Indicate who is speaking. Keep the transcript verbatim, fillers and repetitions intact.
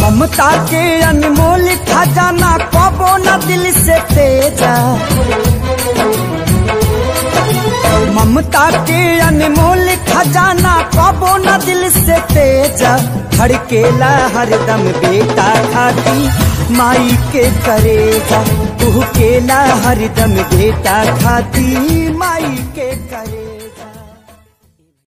Speaker 1: ममता के अनमोल खजाना कबो न दिल से तेजा, ममता के अनमोल खजाना कबो न दिल से तेजा। धड़केला हरदम बेटा खाती माई के करेजा, तू केला हरदम बेटा खाती माई के करे।